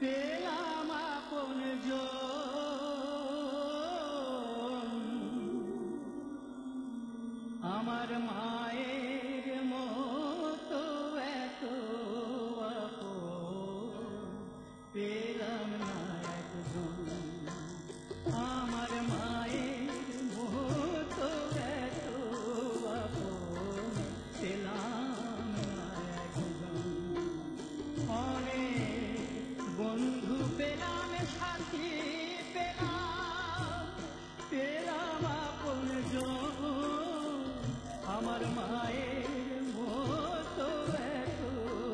পেলাম আপনজন, আমার মায়ের মতো এত আপন পেলাম না একজন। আমার মায়ের মতো এত আপন পেলাম না একজন। অনেক বন্ধু পেলাম, সাথী পেলাম, পেলাম আপনজন, আমার মায়ের মতো এত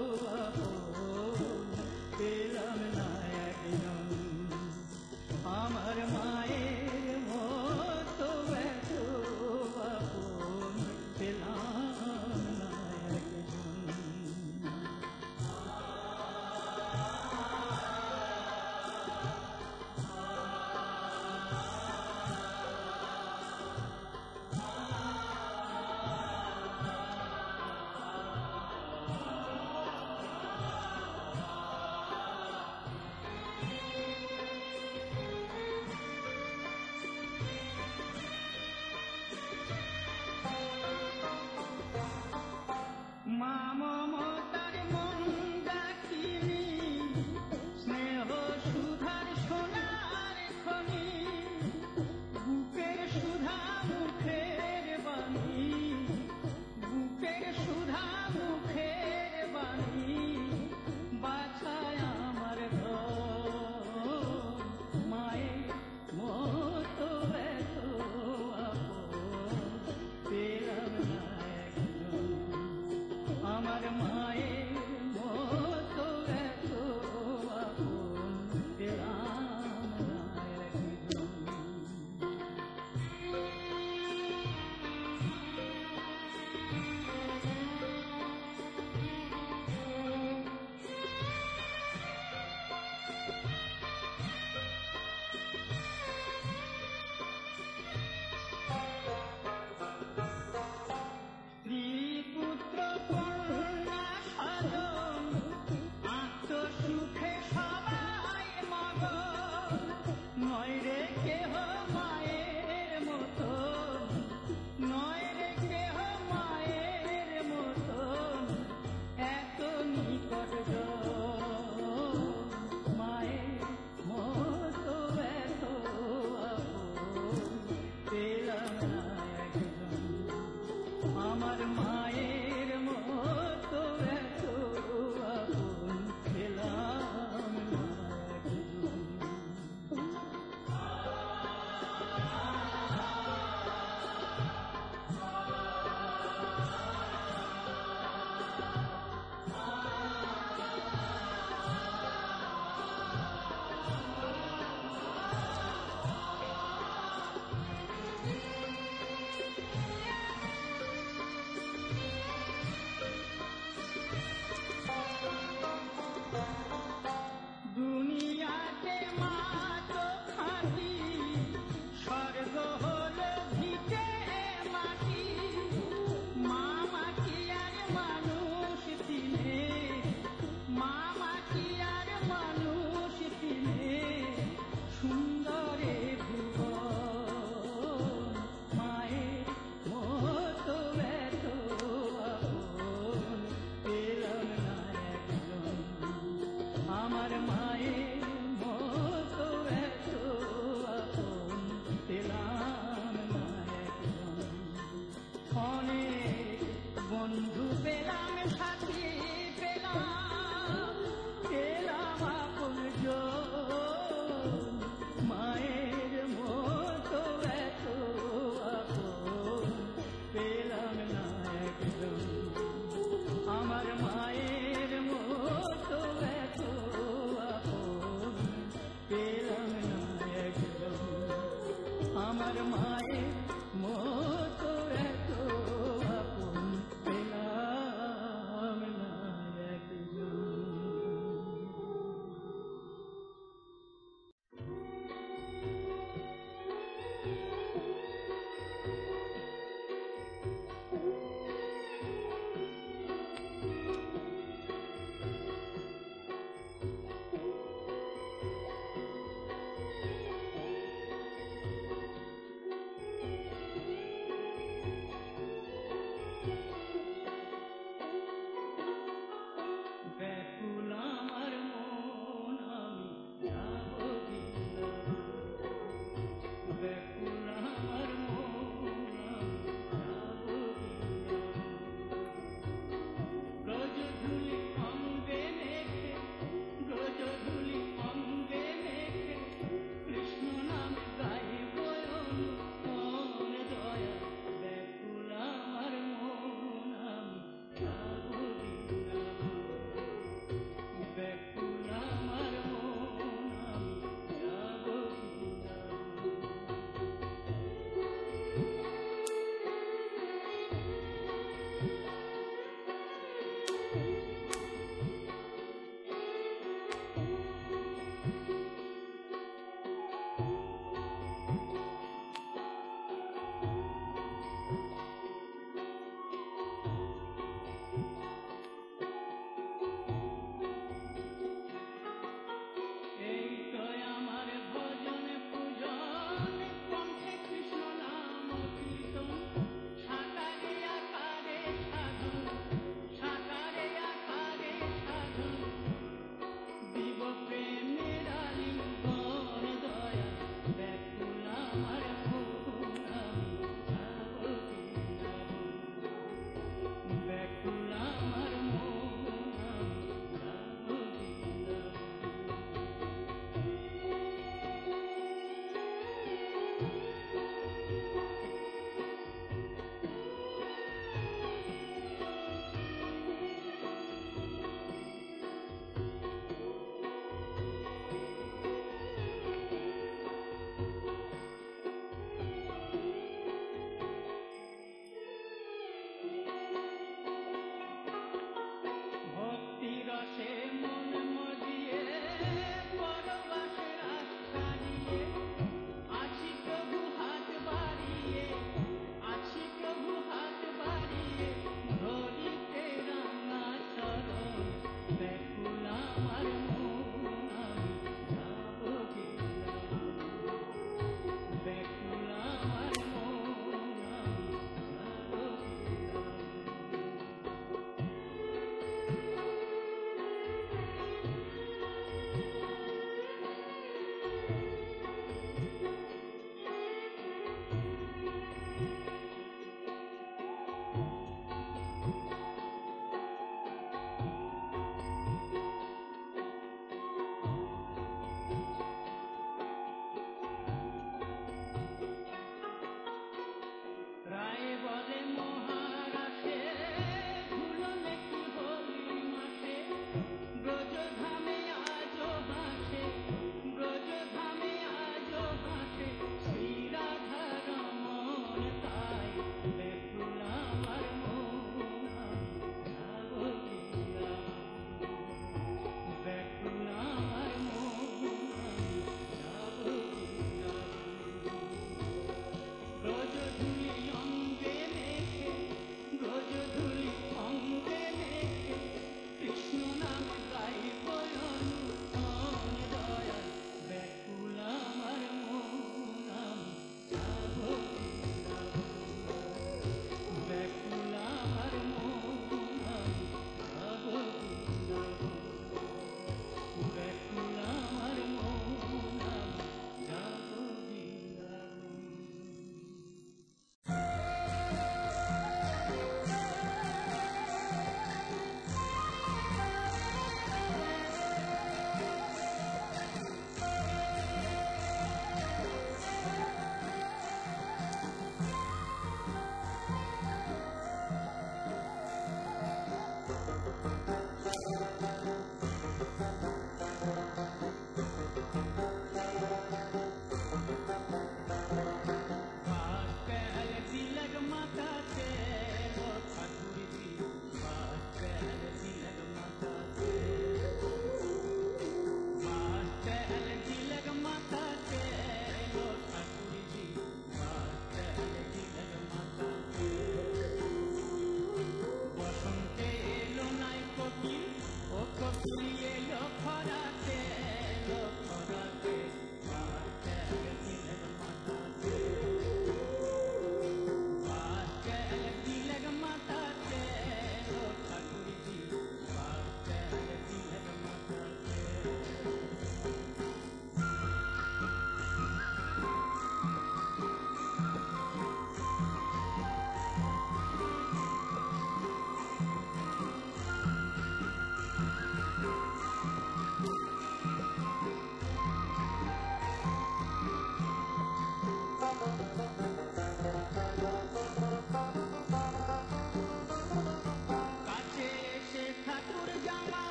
আপন পেলাম না একজন। আমার মায়ের মতো এত আপন পেলাম না একজন। মা মমতার মন ডাকিনি, স্নেহ সুধার সোনার খনি, বুকের সুধা মুখের বাণী, বুকের সুধা মুখের বাণী, বাছায় আমার ঘর, মায়ের মতো এত আপন পেলাম না একজন। আমার মায়ের মতো এত আপন পেলাম না একজন। স্ত্রী পুত্র কন্যা স্বজন আত্মসুখে সবাই মগন, নয় রে কেহ মায়ের মতো, নয় রে কেহ মায়ের মতো এত নিকট মায়ের মতো এত আপন পেলাম না একজন। আমার মায়ের মতো এত আপন পেলাম না একজন। দুনিয়াতে মা তো খাঁটি, স্বর্গ হলো ভিটে মাটি, মা মাটি আর মানুষ তিনে, মা মাটি আর মানুষ তিনে, সুন্দরে ভুবন মায়ের মতো এত আপন পেলাম না একজন। আমার মায়ের মতো এত আপন পেলাম না একজন। অনেক বন্ধু পেলাম, সাথী পেলাম, পেলাম আপনজন, মায়ের মতো এত আপন পেলাম না একজন। আমার মায়ের মতো এত আপন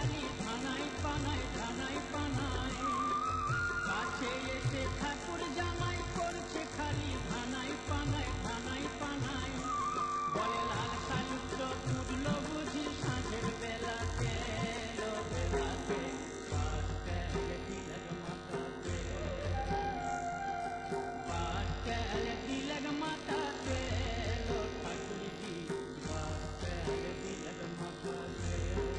খালি ধানাই পানাই ধানাই পানাই কাছে এসে ঠাকুর জামাই করছে খালি ধানাই পানাই ধানাই পানাই বলে লাল সালুচ্চ পুরল বুঝি সাঁঝের বেলাতে বেলাতে तिलक माता के लो ठाकुर जी तिलक माता के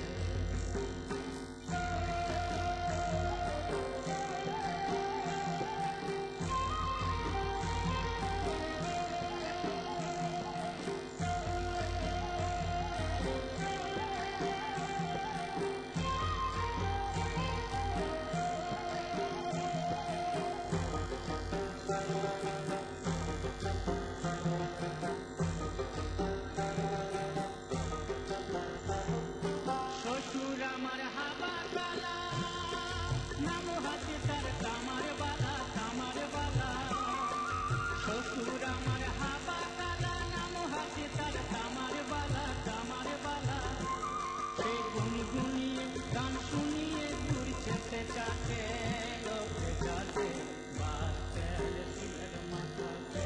শ্বশুর আমার হাবা কালা নাম হাতে তার কামার বালা কামার বালা সে গুনগুনিয়ে গান শুনিয়ে ঘুরছে পেটাতে লোকে যাতে বাস্কেল তিলক মাথাতে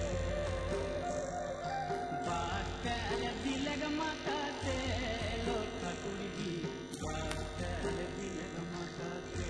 বাস্কেল তিলক মাথাতে লো ঠাকুরজি বাস্কেল তিলক মাথাতে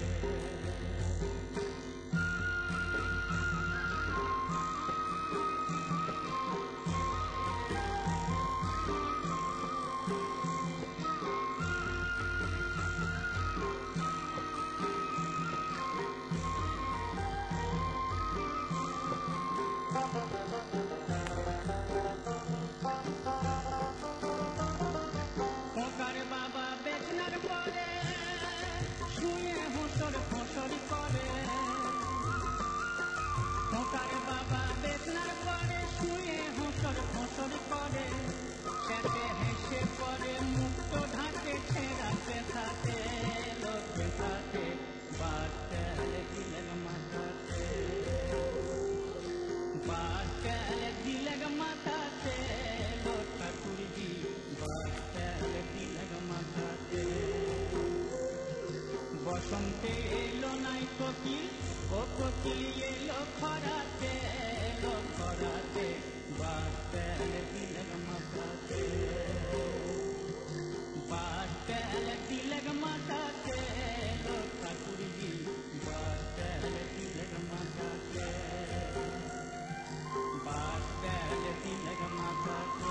ফসরি করে খোকার বাবা বেদনার পরে শুয়ে হোসর ফসরি করে শেষে হেসে পরে মুক্ত ঢাকে ছেঁড়া পেথাতে লোক পেথাতে বাস্কেল তিলক মাথাতে বাস্কেল তিলক মাথাতে লোক ঠাকুরজি বাস্কেল তিলক মাথাতে বসন্তে এলো নাই কোকিল ও কোকিল এলো খরাতে বাস্কেল তিলক মাথাতে বাস্কেল তিলক মাথাতে লো ঠাকুরজি বাস্কেল তিলক মাথাতে বাস্কেল তিলক মাথাতে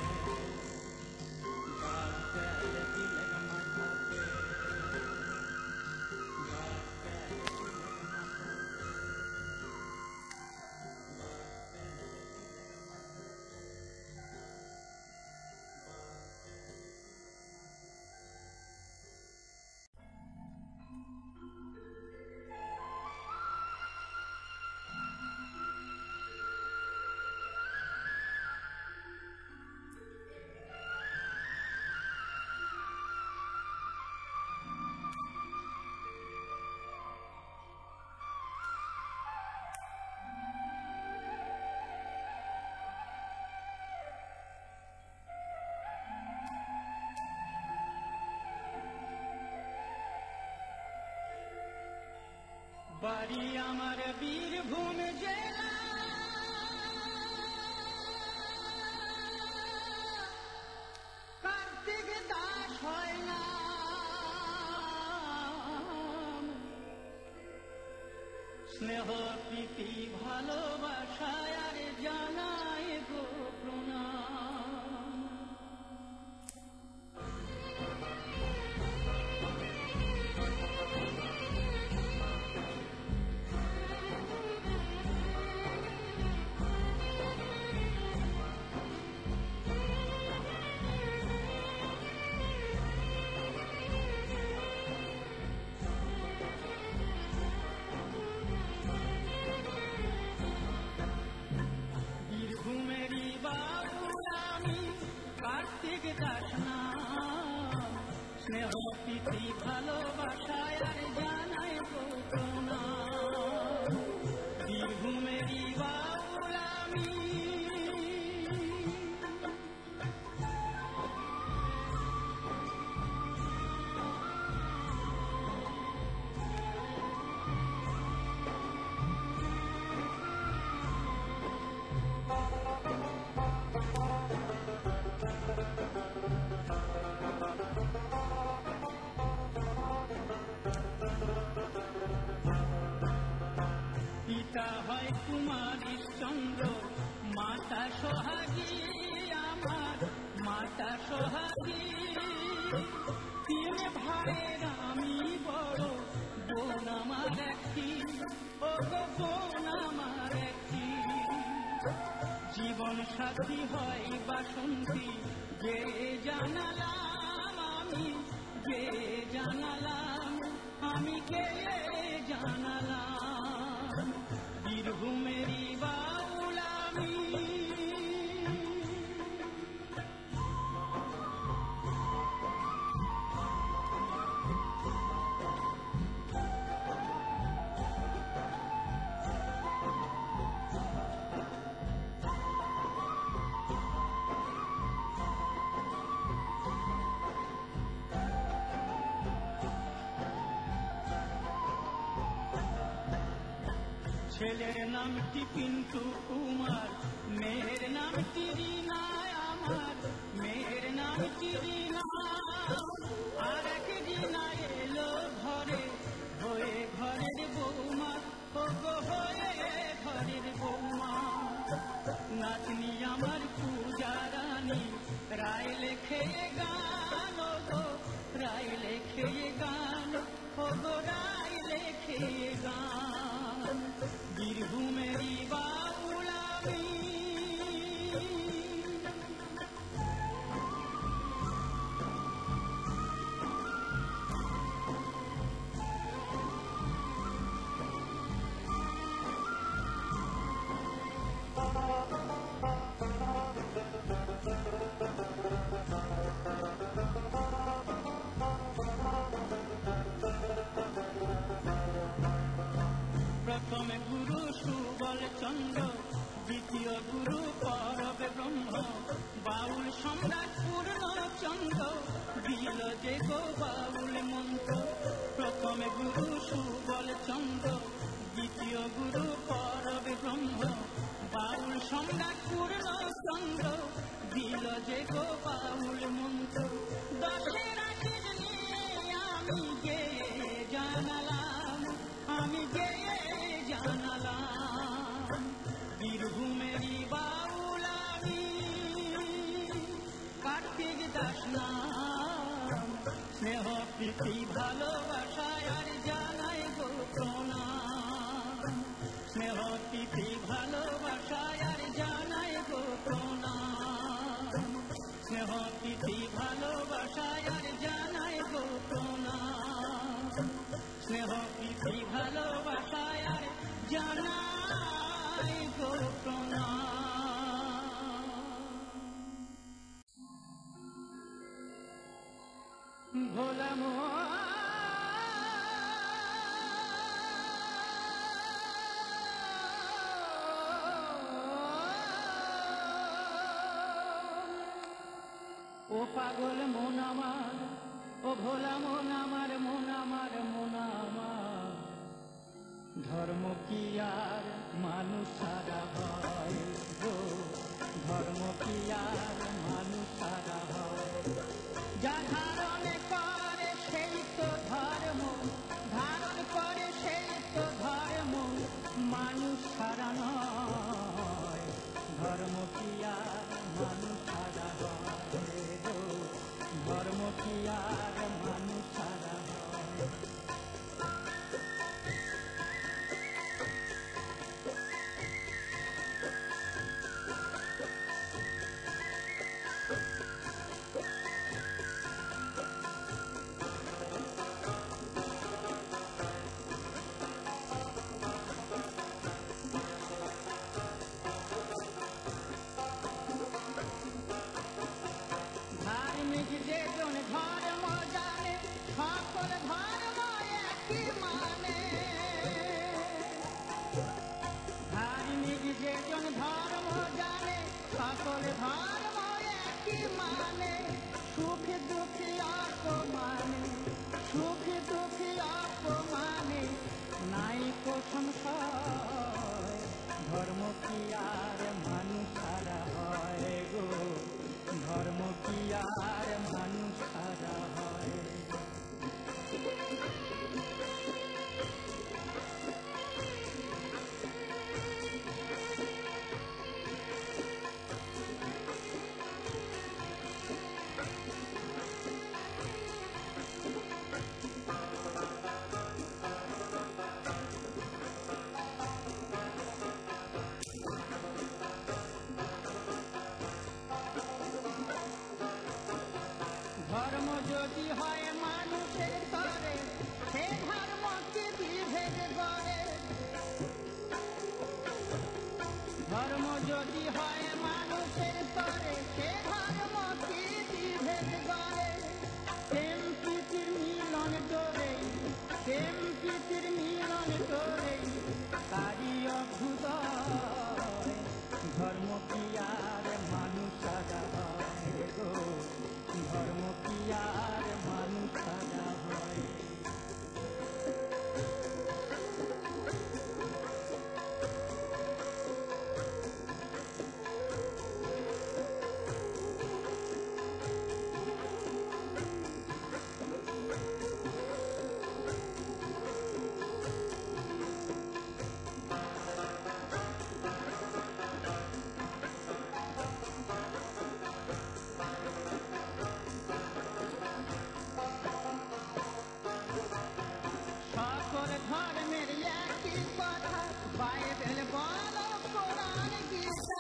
বাস্কেল তিলক মাথাতে বাড়ি আমার বীরভূম জেলা কার্তিক দাস হয় না স্নেহ প্রীতি ভালোবাসায় আর জানায় গো প্রণাম কার্তিক দাস নাম স্নেহ প্রীতি ভালোবাসায় আর জানাই গো প্রণাম বীরভূমেরই বাউল আমি কুমারী চন্দ্র মাতা সোহাগী আমার মাতা সোহাগী তিন ভাইয়ের আমি বড় বোন আমার একটি ও বোন আমার একটি জীবন সাথী হয় বাসন্তী যে জানালাম আমি যে জানালাম আমি কে জানালাম বীরভূমেরই বাউল আমি ছেলের নামটি পিন্টু কুমার মেয়ের নামটি রিনা আমার মেয়ের নামটি রিনা আর এক রিনা এলো ঘরে হয়ে ঘরের বৌমা ও গো হয়ে ঘরের বৌমা নাতনি আমার পূজা রানী রায় লেখে গান ও গো রায় লেখে গান ও গো রায় লেখে গান বীরভূমেরই বাউল আমি প্রথমে গুরু সুবল চন্দ্র দ্বিতীয় গুরু পরব ব্রহ্ম বাউল সম্রাট পূর্ণচন্দ্র দিল যে গো বাউল মন্ত্র প্রথমে গুরু সুবল চন্দ্র দ্বিতীয় গুরু পরব ব্রহ্ম বাউল সম্রাট পূর্ণচন্দ্র দিল যে গো বাউল মন্ত্র দশের আশির নিয়ে আমি গে জানালাম আমি গে জানালাম বীরভূমেরই বাউল আমি কার্তিক দাস নাম স্নেহ প্রীতি ভালোবাসায় আর জানাই গো প্রণাম স্নেহ প্রীতি ভালোবাসায় আর জানাই গো প্রণাম স্নেহ প্রীতি ভালোবাসায় আর জানাই গো প্রণাম স্নেহ প্রীতি ভালোবাসায় আর জানাই গো প্রণাম ভোলা ও পাগল মন আমার ও ভোলা মন আমার মন আমার মন আমার ধর্ম কি আর মানুষ সারা হয় গো ধর্ম কি আর মানুষ সারা হয় যা ধারণ করে সেই তো ধর্ম ধারণ করে সেই তো ধর্ম মানুষ সারা নয় ধর্ম কি আর মানুষ সারা হয় গো ধর্ম কি আর মানুষ সারা হয় যেজন ধর্ম জানে সকল ধর্ম একই মানে ধার্মিক যেজন ধর্ম জানে সকল ধর্ম একই মানে সুখ দুঃখী অপমানে সুখ দুঃখী অপমানে নাই কো সংশয় ধর্ম কি আর মানুষ সারা হয় গো ধর্ম কি আর মানুষ সারা হয় যদি হয় মানুষের তরে, সে ধর্মকে বিভেদ করে। ধর্ম যদি হয় মানুষের তরে, সে ধর্মকে বিভেদ করে। প্রেম প্রীতির মিলন করে, প্রেম প্রীতির মিলন করে, তারই অভ্যুদয়। ধর্ম কি আর মানুষ সাজা হয় গো, ধর্ম কি আর মানুষ সাজা হয়। সকল ধর্মের একই কথা, বাইবেল বলো কোরআন গীতা।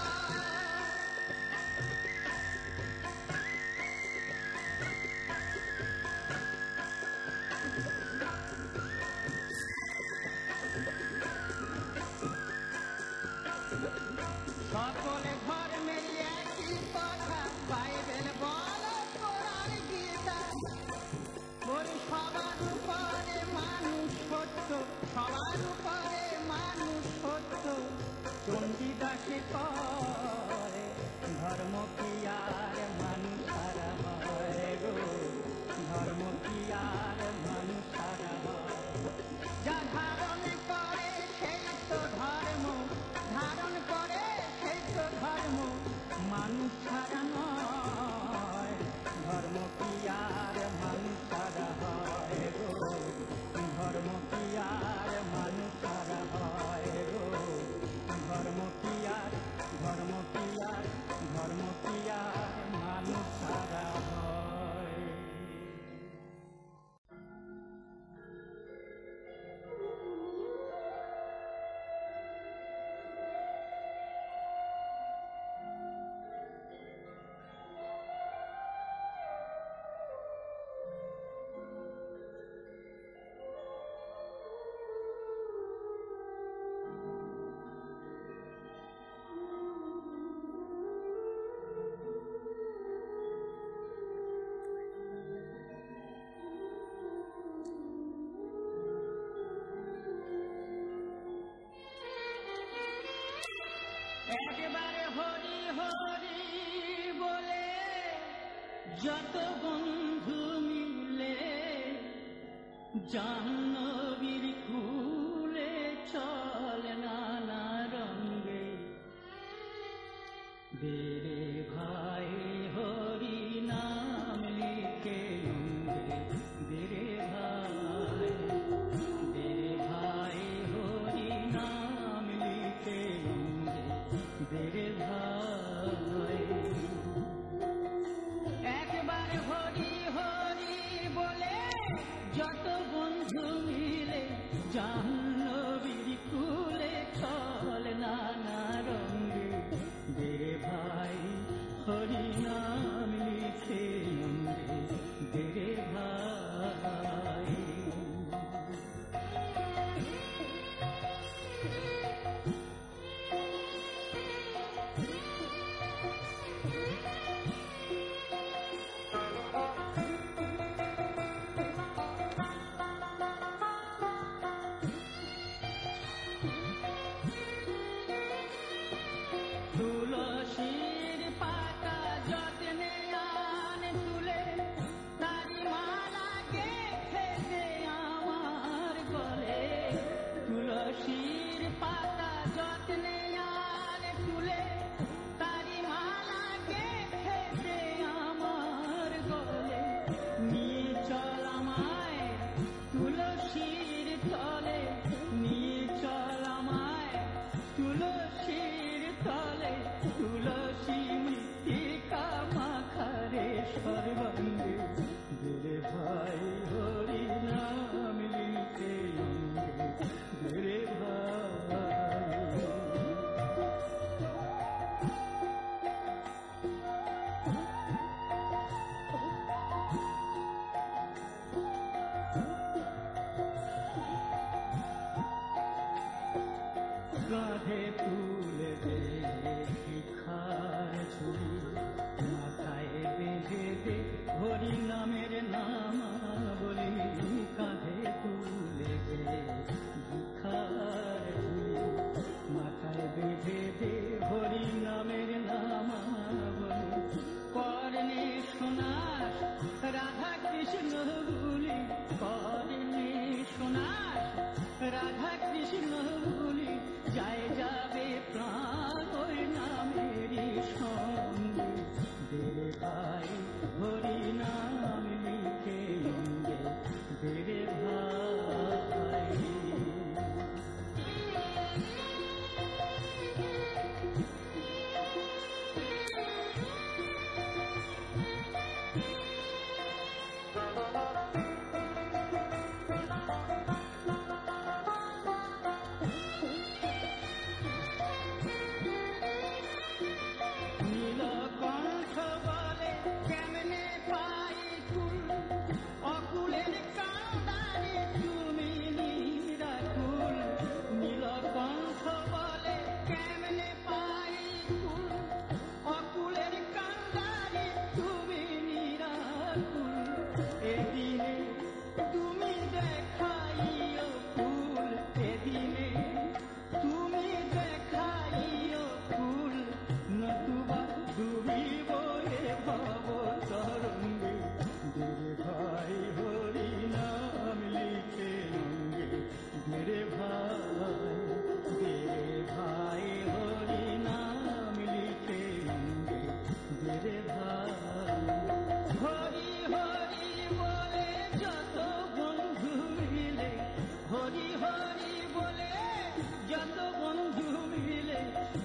সকল ধর্মের একই কথা, বাইবেল বলো কোরআন গীতা। বলি সবার উপরে মানুষ সত্য, সবার উপরে মানুষ সত্য, চণ্ডীদাসে করে। ধর্ম কি আর মানুষ সারা হয় গো, ধর্ম কি আর মানুষ সারা হয়। যা ধারণ করে সেই তো ধর্ম, ধারণ করে সেই তো ধর্ম, মানুষ ছাড়া নয়। ধর্ম কি আর মানুষ ছাড়া হয় গো, ধর্ম কি আর মানুষ ছাড়া হয় গো, ধর্ম কি আর, ধর্ম কি আর, ধর্ম কি আর মানুষ ছাড়া হয়। একবারে হরি হরি বলে যত বন্ধু মিলে, জাহ্নবীর কুলে চল নানা রঙে। বেরে ভাই হরি নাম লিখে বেরে ভাই, বেরে ভাই হরি নাম লিখে বেরে ভাই। একবার হরি হরি বলে যত বন্ধু মিলে, জাহ্নবীর কুলে চল নানা রঙে। বেরে ভাই হরি নাম লিখে বেরে ভাই।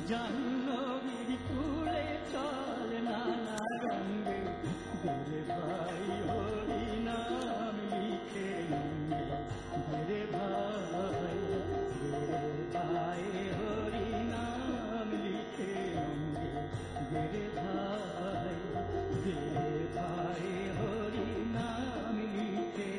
জাহ্নবীর কুলে চল নানা রঙে বেরে ভাই হরি নাম লিখে বেরে ভাই হরি নাম লিখে বেরে ভাই হরি নাম লিখে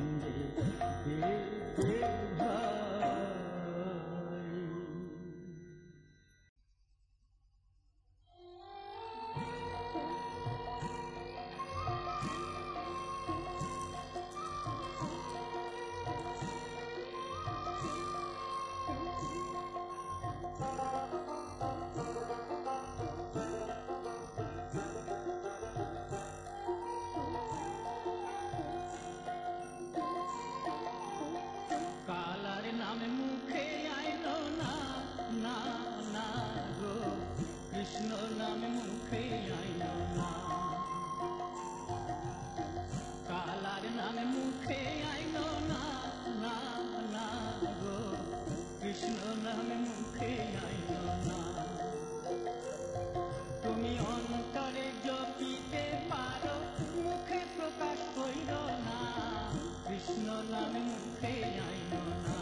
কালার নামে মুখে আইলো না না না গো কৃষ্ণ নামে মুখে আইলো না কালার নামে মুখে আইলো না না না গো কৃষ্ণ নামে মুখে আইলো না তুমি অন্তরে জপিতে পারো মুখে প্রকাশ কইল না কৃষ্ণ নামে মুখে আইলো না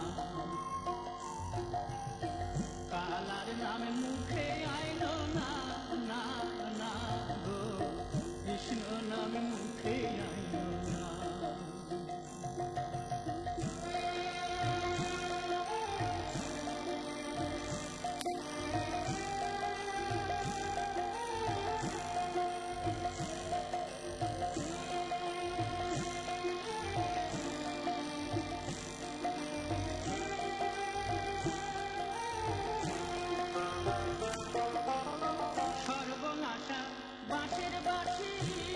কালার নামে মুখে আইলো না না না গো কৃষ্ণ নামে মুখে আইলো না সর্বনাশা বাঁশের বাঁশি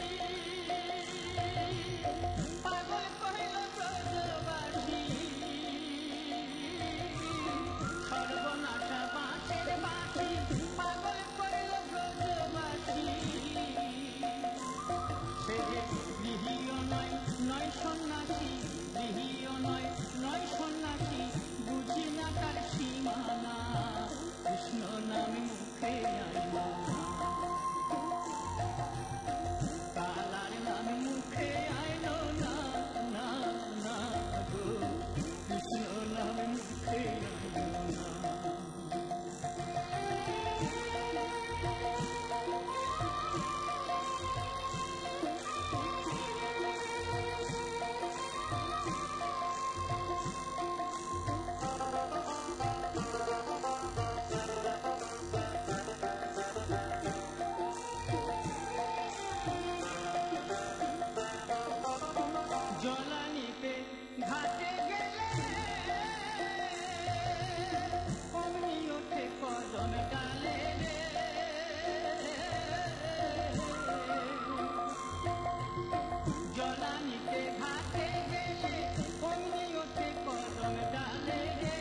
পাগল কহিল ব্রজবাসী সর্বনাশা বাঁশের বাঁশি পাগল কহিল ব্রজবাসী সে যে গৃহীয় নয় নয় সন্ন্যাসী গৃহীয় নয় নয় সন্ন্যাসী বুঝি না তার সীমানা কৃষ্ণ নামে মুখে আইল কালার নামে মুখে আইল না না না গো কৃষ্ণ নামে মুখে আইল না জলানিতে ঘাটে গেলে অমনি ওঠে কদম ডালে রে জলানিতে ঘাটে গেলে অমনি ওঠে কদম ডালে রে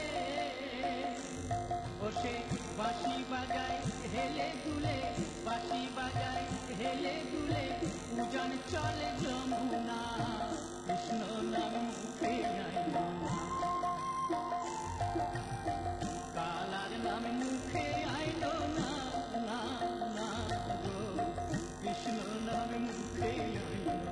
ও সে বাঁশি বাজায় হেলে দুলে বাঁশি বাজায় হেলে দুলে উজান চলে যমুনা কৃষ্ণ নাম মুখে আইল কালার নাম মুখে আইল না না না গো কৃষ্ণ নাম মুখে আইল না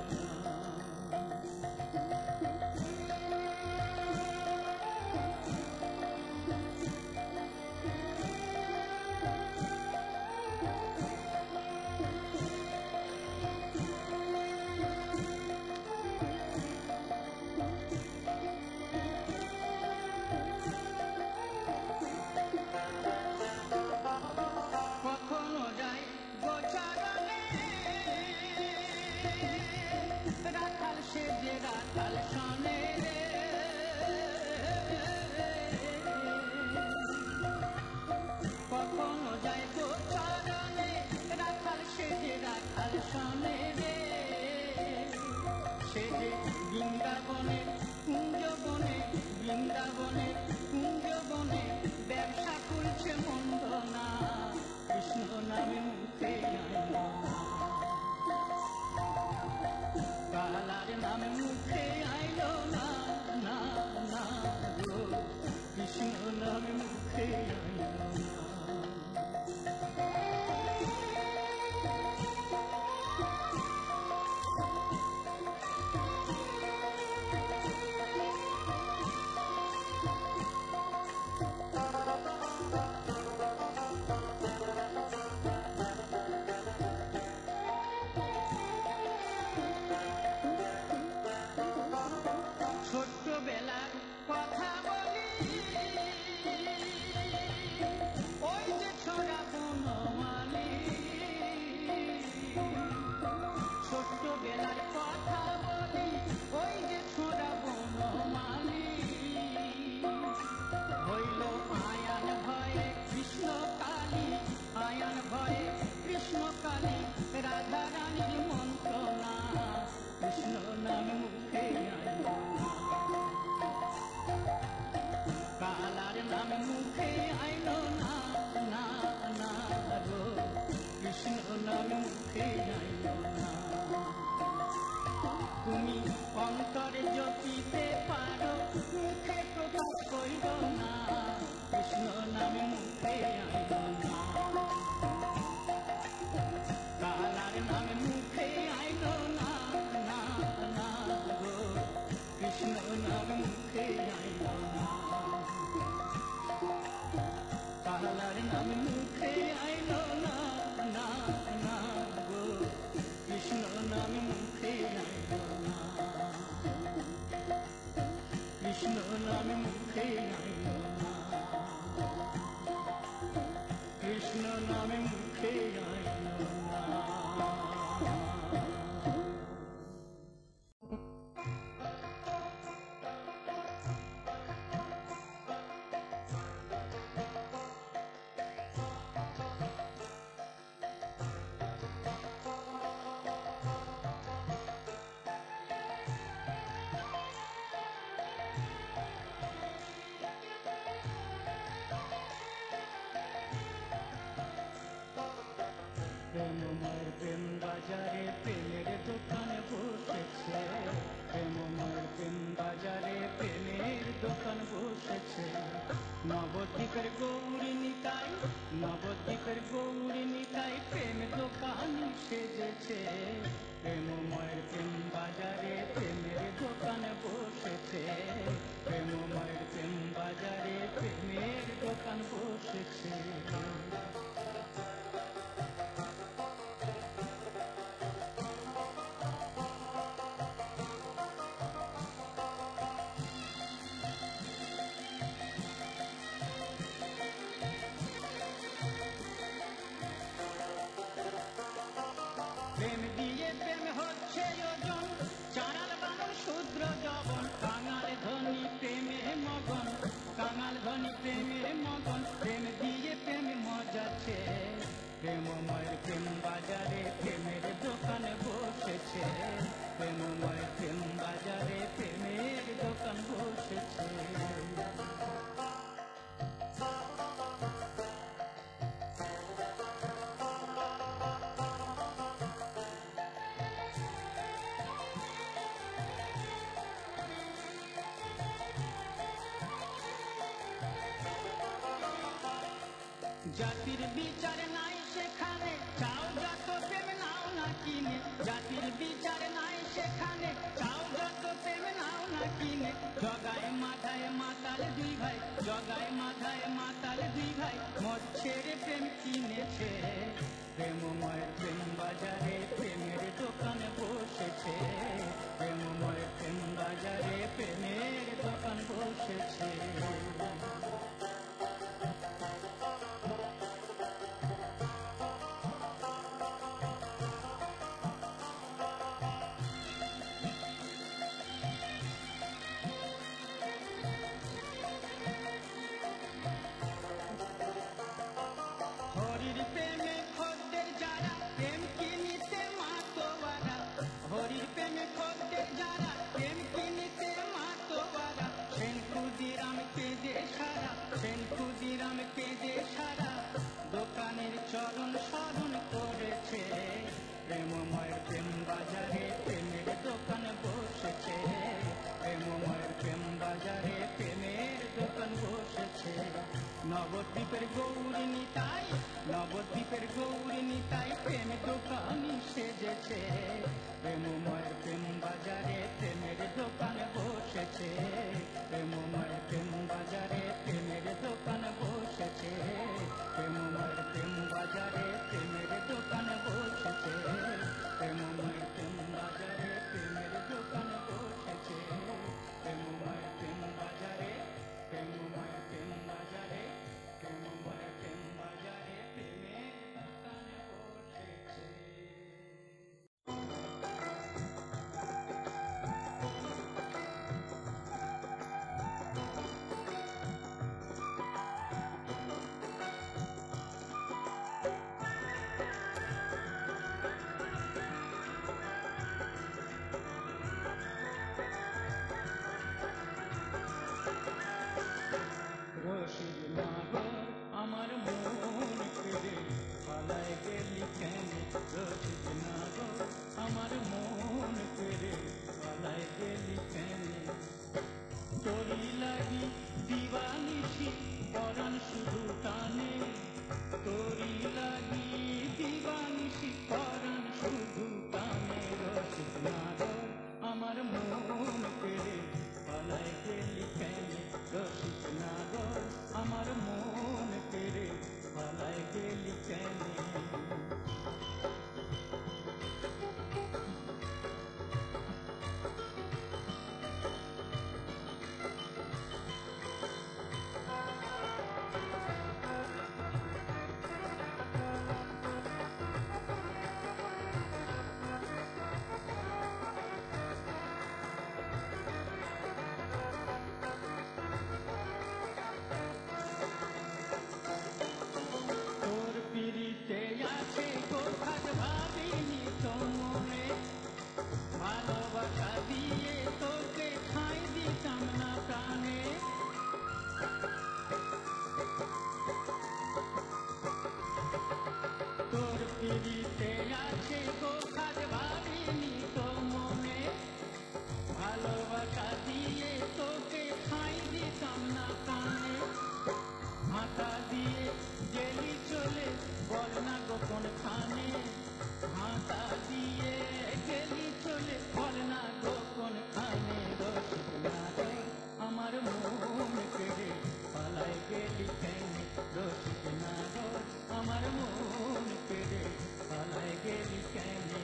ছোটবেলার কথা বলি, ওই যে ছোড়া বনমালী, ছোট্টবেলার কথা বলি, ওই যে ছোড়া বনমালী, হইল আয়ান ভয়ে কৃষ্ণ কালী, আয়ান ভয়ে কৃষ্ণ কালী, রাধা রানীর মন্ত্রণা, কৃষ্ণ নাম মুখে আইল না, কালার নাম মুখে আইল না, না না গো, কৃষ্ণ নাম মুখে আইল না। তুমি অন্তরে জপিতে পারো, মুখে প্রকাশ কইল না, কৃষ্ণ নাম মুখে আইল না, কালার নাম মুখে আইল না, না না গো, কৃষ্ণ নাম মুখে আইল না, কালার নাম মুখে আইল না, না না গো, কৃষ্ণ নাম মুখে আইল না, কৃষ্ণ নাম মুখে আইল না, কৃষ্ণ নাম মুখে আইল না। প্রেমময়ের প্রেম বাজারে প্রেমের দোকানে বসেছে, প্রেমময়ের প্রেম বাজারে প্রেমের দোকান বসেছে, নবদ্বীপের গৌরী নিতাই, নবদ্বীপের গৌরী নিতাই প্রেম দোকান সেজেছে, প্রেমময়ের প্রেম বাজারে প্রেমের দোকান বসেছে, প্রেমময়ের প্রেম বাজারে প্রেমের দোকান বসেছে। প্রেম দিয়ে প্রেম হচ্ছে ওজন, চারাল বামন শূদ্র যবন, কাঙাল ধনী প্রেমে মগন, কাঙাল ধনী প্রেমে মগন, প্রেম দিয়ে প্রেম মজাচ্ছে, প্রেমময়ের প্রেম বাজারে প্রেমের দোকান বসেছে, প্রেমময়ের প্রেম বাজারে প্রেমের দোকান বসেছে। জাতির বিচার নাই সেখানে, চাও যত প্রেম নাও না কিনে, জাতির বিচার নাই সেখানে, চাও যত প্রেম নাও না কিনে, জগায় মাথায় মাতাল দুই ভাই, জগায় মাথায় মাতাল দুই ভাই, মদ ছেড়ে প্রেম কিনেছে, প্রেমময়ের প্রেম বাজারে প্রেমের দোকান বসেছে, প্রেমময়ের প্রেম বাজারে প্রেমের দোকান বসেছে। হরির প্রেমে খদ্দের যারা প্রেম কিনিতে মাতোয়ারা, হরির প্রেমে খদ্দের যারা প্রেম কিনিতে মাতোয়ারা, সেন ক্ষুদিরাম কেঁদে সারা, সেন ক্ষুদিরাম কেঁদে সারা, দোকানের চরণ স্মরণ করেছে, প্রেমময়ের প্রেম বাজারে প্রেমের দোকান বসেছে, প্রেমময়ের প্রেম বাজারে প্রেমের দোকান বসেছে, নবদ্বীপের গৌরী নিতাই, নবদ্বীপের গৌরী নিতাই প্রেম দোকান সেজেছে, প্রেমময়ের প্রেম বাজারে প্রেমের দোকান বসেছে, প্রেমময়ের প্রেম বাজারে প্রেমের দোকান বসেছে, প্রেমময়ের প্রেম বাজারে প্রেমের দোকান বসেছে, প্রেমময়ের প্রেম বাজারে প্রেমের দোকান বসেছে, প্রেমময়ের তোরি লাগি দিবানিশি পরাণ শুধু টানে, তোরি লাগি দিবানিশি পরাণ শুধু টানে। রসিক নাগর আমার মন কেড়ে পালায় গেলি কেনে, রসিক নাগর আমার মন কেড়ে পালায় গেলি কেনে। তোর পিড়িতে আছে কোথায় ভাবিনি তো মনে, ভালোবাসা দিয়ে তোকে খাই দিতাম না প্রাণে। তোর পিড়িতে আছে কোথায় ভাবিনি তো মনে, ভালোবাসা দিয়ে তোকে খাই দিতাম না প্রাণে। হাতা দিয়ে গেলি চলে বল না গোপন খানে, হাতা দিয়ে গেলি চলে বল না গোপন খানে। রসিক নাগর আমার মন কেড়ে পালায় গেলি কেনে, রসিক নাগর আমার মন কেড়ে পালায় গেলি কেনে।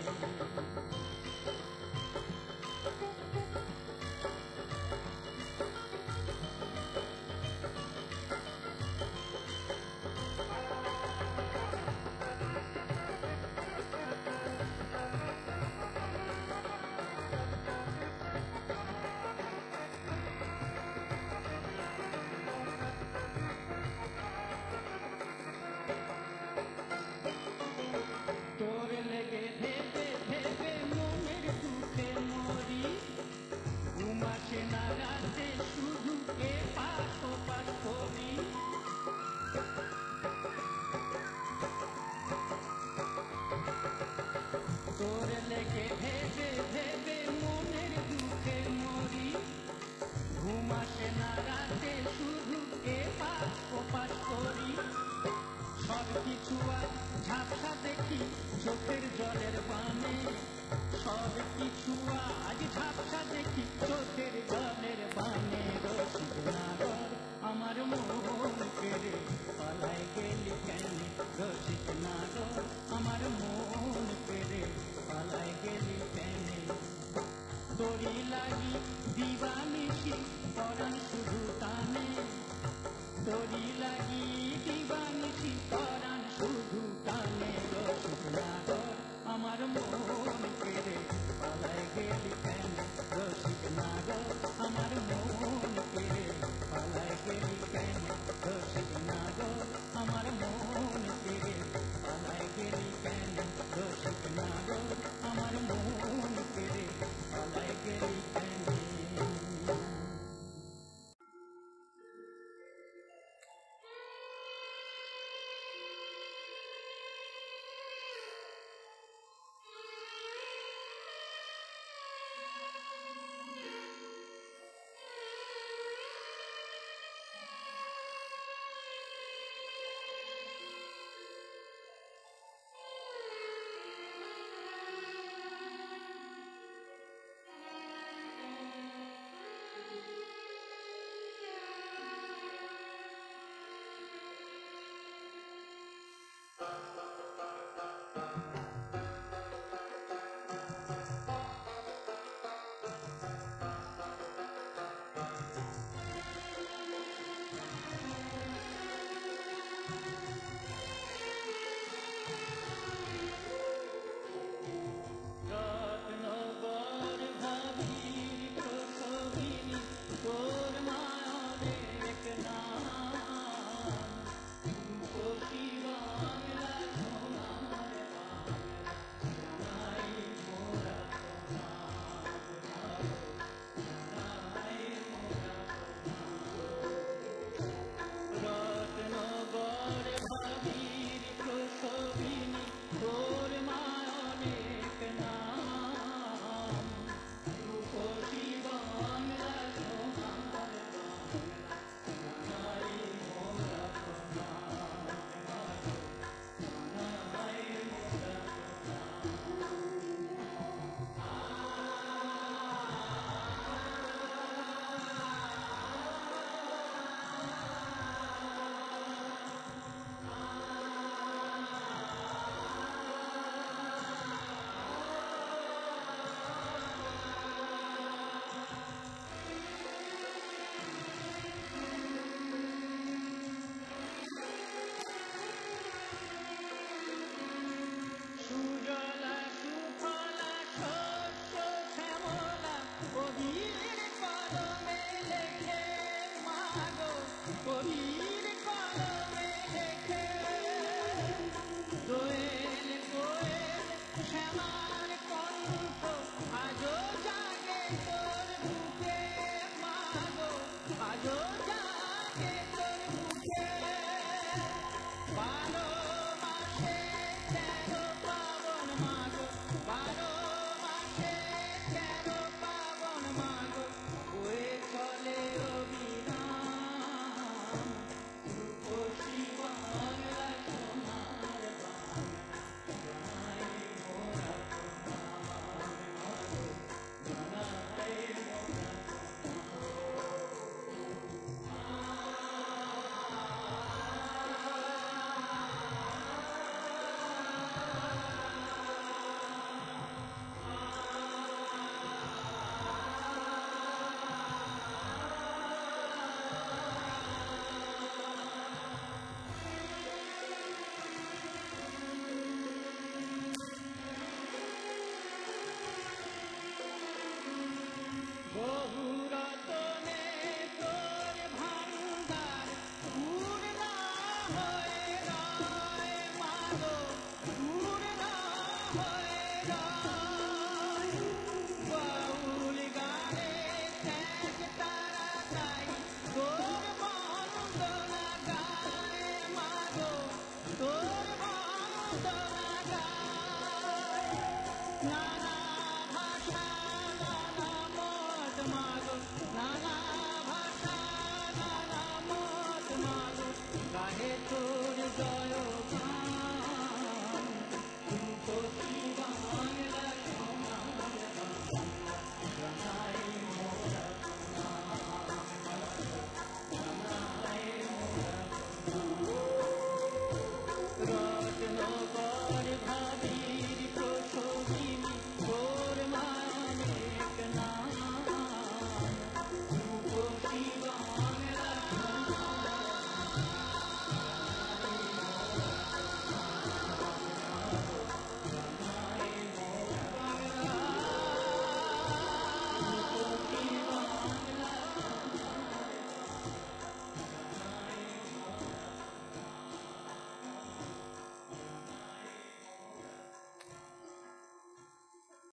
তোর লেগে ভেবে ভেবে মনের দুঃখে মরি, ঘুমাসে না রাতে শুধু এ পাশ ও পাশ করি। তোর লেগে ভেবে ভেবে মনের দুঃখে মরি, ঘুমাসে না রাতে শুধু এ পাশ ও পাশ করি। সব কিছু আজ ঝাপসা দেখি চোখের জলের বানে, সব কিছু আজ ঝাপসা দেখি চোখের জলের